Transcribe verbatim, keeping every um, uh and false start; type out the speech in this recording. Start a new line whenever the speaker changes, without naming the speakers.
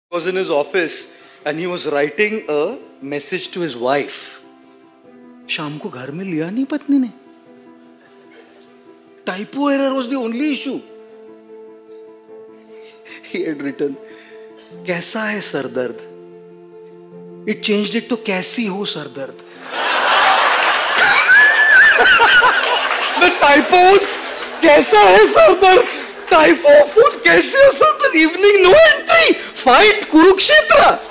was in his office and he was writing a message to his wife. शाम को घर में लिया नहीं पत्नी ने. Typo error was the only issue. He had written, कैसा है सर दर्द? It changed it to कैसी हो सर दर्द. The typos, कैसा है सर दर्द? Typo food, कैसे हो सर दर्द? Evening no entry. Fight Kurukshetra.